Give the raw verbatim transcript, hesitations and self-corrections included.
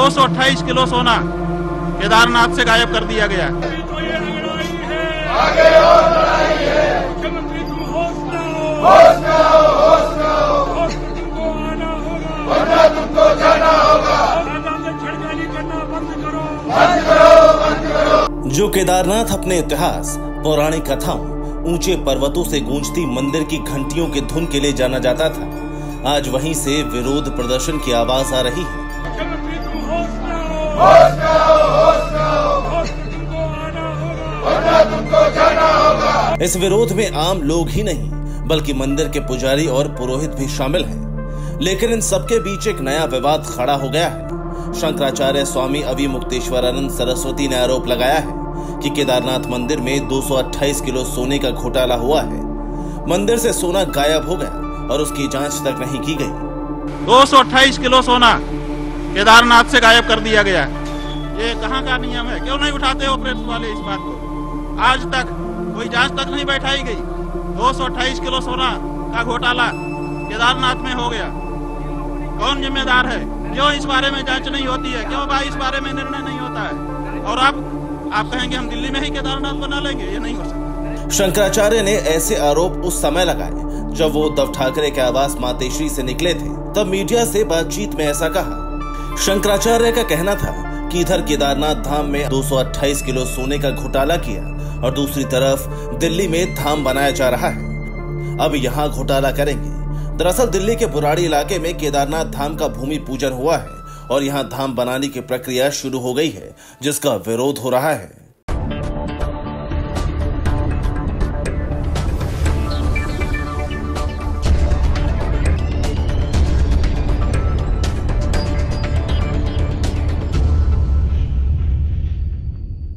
दो सौ अट्ठाईस किलो सोना केदारनाथ से गायब कर दिया गया। जो केदारनाथ अपने इतिहास, पौराणिक कथाओं, ऊंचे पर्वतों से गूंजती मंदिर की घंटियों के धुन के लिए जाना जाता था, आज वहीं से विरोध प्रदर्शन की आवाज आ रही है। इस विरोध में आम लोग ही नहीं बल्कि मंदिर के पुजारी और पुरोहित भी शामिल हैं। लेकिन इन सबके बीच एक नया विवाद खड़ा हो गया है। शंकराचार्य स्वामी अविमुक्तेश्वरानंद सरस्वती ने आरोप लगाया है कि केदारनाथ मंदिर में दो सौ अट्ठाईस किलो सोने का घोटाला हुआ है। मंदिर से सोना गायब हो गया और उसकी जांच तक नहीं की गई। दो सौ अट्ठाईस किलो सोना केदारनाथ से गायब कर दिया गया। ये कहाँ का नियम है? क्यों नहीं उठाते हो प्रेस वाले इस बात को? आज तक कोई जांच तक नहीं बैठाई गई। दो सौ अट्ठाईस किलो सोना का घोटाला केदारनाथ में हो गया। कौन जिम्मेदार है? क्यों इस बारे में जांच नहीं होती है? क्यों भाई इस बारे में निर्णय नहीं होता है? और अब आप कहेंगे हम दिल्ली में ही केदारनाथ बना लेंगे? ये नहीं हो सकता। शंकराचार्य ने ऐसे आरोप उस समय लगाए जब वो उद्धव ठाकरे के आवास मातेश्री से निकले थे। तब मीडिया से बातचीत में ऐसा कहा। शंकराचार्य का कहना था कि इधर केदारनाथ धाम में दो सौ अट्ठाईस किलो सोने का घोटाला किया और दूसरी तरफ दिल्ली में धाम बनाया जा रहा है। अब यहाँ घोटाला करेंगे। दरअसल दिल्ली के बुराड़ी इलाके में केदारनाथ धाम का भूमि पूजन हुआ है और यहाँ धाम बनाने की प्रक्रिया शुरू हो गई है, जिसका विरोध हो रहा है।